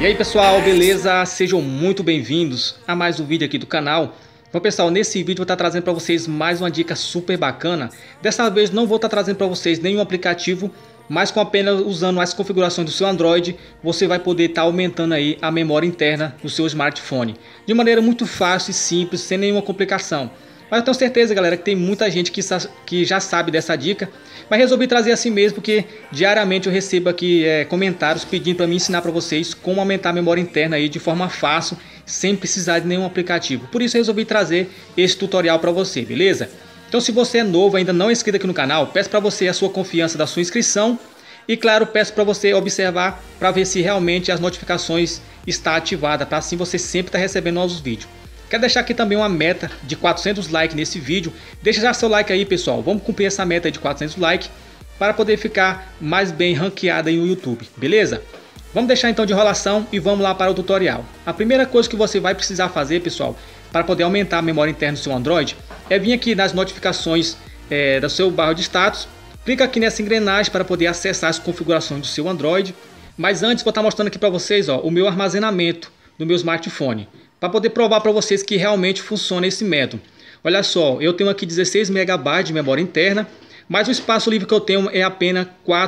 E aí pessoal, beleza? Sejam muito bem-vindos a mais um vídeo aqui do canal. Bom pessoal, nesse vídeo eu vou estar trazendo para vocês mais uma dica super bacana. Dessa vez não vou estar trazendo para vocês nenhum aplicativo, mas com apenas usando as configurações do seu Android, você vai poder estar aumentando aí a memória interna do seu smartphone. De maneira muito fácil e simples, sem nenhuma complicação. Mas eu tenho certeza, galera, que tem muita gente que já sabe dessa dica. Mas resolvi trazer assim mesmo, porque diariamente eu recebo aqui comentários pedindo para mim ensinar para vocês como aumentar a memória interna aí de forma fácil, sem precisar de nenhum aplicativo. Por isso eu resolvi trazer esse tutorial para você, beleza? Então se você é novo, ainda não é inscrito aqui no canal, peço para você a sua confiança da sua inscrição. E claro, peço para você observar para ver se realmente as notificações estão ativadas, para assim você sempre estar recebendo novos vídeos. Quero deixar aqui também uma meta de 400 likes nesse vídeo. Deixa já seu like aí, pessoal. Vamos cumprir essa meta de 400 likes para poder ficar mais bem ranqueada aí no YouTube, beleza? Vamos deixar então de enrolação e vamos lá para o tutorial. A primeira coisa que você vai precisar fazer, pessoal, para poder aumentar a memória interna do seu Android, é vir aqui nas notificações do seu barra de status. Clica aqui nessa engrenagem para poder acessar as configurações do seu Android. Mas antes vou estar mostrando aqui para vocês o meu armazenamento do meu smartphone, para poder provar para vocês que realmente funciona esse método. Olha só, eu tenho aqui 16 MB de memória interna, mas o espaço livre que eu tenho é apenas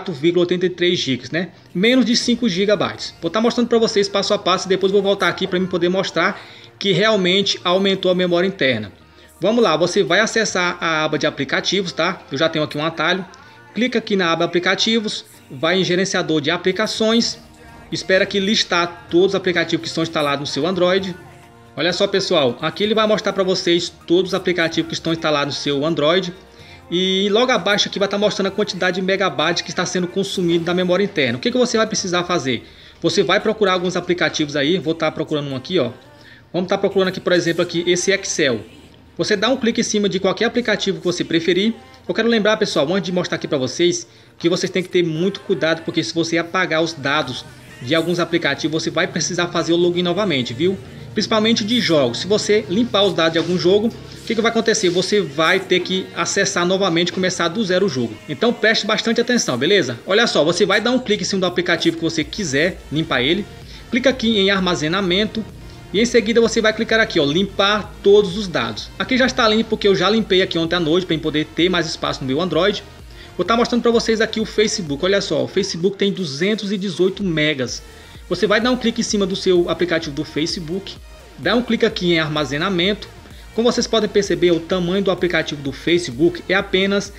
4,83 GB, né? Menos de 5 GB. Vou estar mostrando para vocês passo a passo e depois vou voltar aqui para mim poder mostrar que realmente aumentou a memória interna. Vamos lá, você vai acessar a aba de aplicativos, tá? Eu já tenho aqui um atalho. Clica aqui na aba aplicativos, vai em gerenciador de aplicações, espera aqui listar todos os aplicativos que estão instalados no seu Android. Olha só pessoal, aqui ele vai mostrar para vocês todos os aplicativos que estão instalados no seu Android. E logo abaixo aqui vai estar mostrando a quantidade de megabytes que está sendo consumido da memória interna. O que você vai precisar fazer? Você vai procurar alguns aplicativos aí, vou estar procurando um aqui, ó. Vamos estar procurando aqui, por exemplo, aqui esse Excel. Você dá um clique em cima de qualquer aplicativo que você preferir. Eu quero lembrar, pessoal, antes de mostrar aqui para vocês, que vocês têm que ter muito cuidado, porque se você apagar os dados de alguns aplicativos, você vai precisar fazer o login novamente, viu? Principalmente de jogos. Se você limpar os dados de algum jogo, o que vai acontecer? Você vai ter que acessar novamente, começar do zero o jogo. Então preste bastante atenção, beleza? Olha só, você vai dar um clique em cima do aplicativo que você quiser limpar ele. Clica aqui em armazenamento. E em seguida você vai clicar aqui, ó, limpar todos os dados. Aqui já está limpo porque eu já limpei aqui ontem à noite para poder ter mais espaço no meu Android. Vou estar mostrando para vocês aqui o Facebook. Olha só, o Facebook tem 218 megas. Você vai dar um clique em cima do seu aplicativo do Facebook, dá um clique aqui em armazenamento. Como vocês podem perceber, o tamanho do aplicativo do Facebook é apenas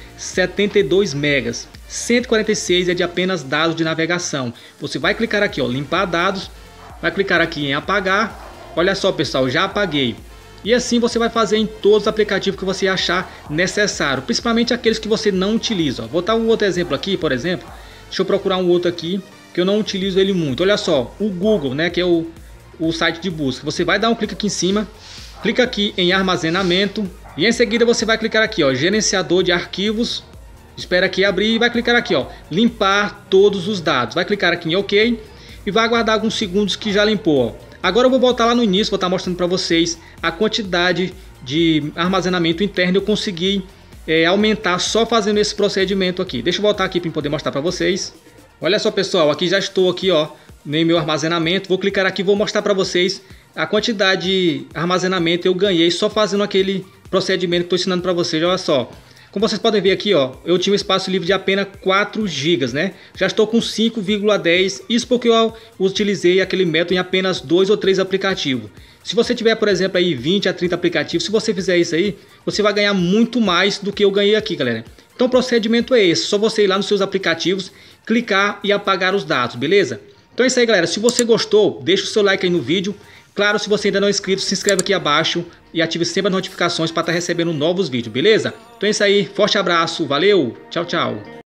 72 megas. 146 é de apenas dados de navegação. Você vai clicar aqui, ó, limpar dados, vai clicar aqui em apagar. Olha só pessoal, já apaguei. E assim você vai fazer em todos os aplicativos que você achar necessário, principalmente aqueles que você não utiliza. Vou dar um outro exemplo aqui, por exemplo. Deixa eu procurar um outro aqui, que eu não utilizo ele muito. Olha só, o Google, né, que é o site de busca. Você vai dar um clique aqui em cima, clica aqui em armazenamento. E em seguida você vai clicar aqui, ó, gerenciador de arquivos. Espera aqui abrir e vai clicar aqui, ó, limpar todos os dados. Vai clicar aqui em OK e vai aguardar alguns segundos que já limpou, ó. Agora eu vou voltar lá no início, vou estar mostrando para vocês a quantidade de armazenamento interno. Eu consegui aumentar só fazendo esse procedimento aqui. Deixa eu voltar aqui para poder mostrar para vocês. Olha só pessoal, aqui já estou aqui, ó, no meu armazenamento. Vou clicar aqui e vou mostrar para vocês a quantidade de armazenamento eu ganhei só fazendo aquele procedimento que estou ensinando para vocês. Olha só. Como vocês podem ver aqui, ó, eu tinha um espaço livre de apenas 4 GB, né? Já estou com 5,10, isso porque eu utilizei aquele método em apenas 2 ou 3 aplicativos. Se você tiver, por exemplo, aí 20 a 30 aplicativos, se você fizer isso aí, você vai ganhar muito mais do que eu ganhei aqui, galera. Então o procedimento é esse, só você ir lá nos seus aplicativos, clicar e apagar os dados, beleza? Então é isso aí, galera. Se você gostou, deixa o seu like aí no vídeo. Claro, se você ainda não é inscrito, se inscreve aqui abaixo e ative sempre as notificações para estar recebendo novos vídeos, beleza? Então é isso aí, forte abraço, valeu, tchau, tchau.